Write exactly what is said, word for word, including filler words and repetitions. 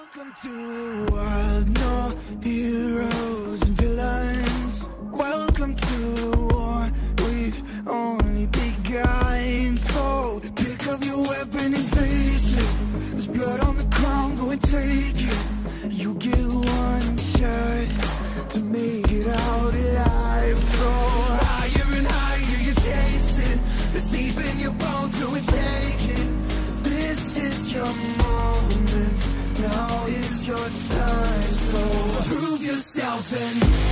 Welcome to the world, no heroes and villains. Welcome to the war, we've only begun. So pick up your weapon and face it. There's blood on the ground, go and take it. You get one shot to make it out alive. So higher and higher you chase it. It's deep in your bones, go and take it. This is your moment, now is your time. So prove yourself and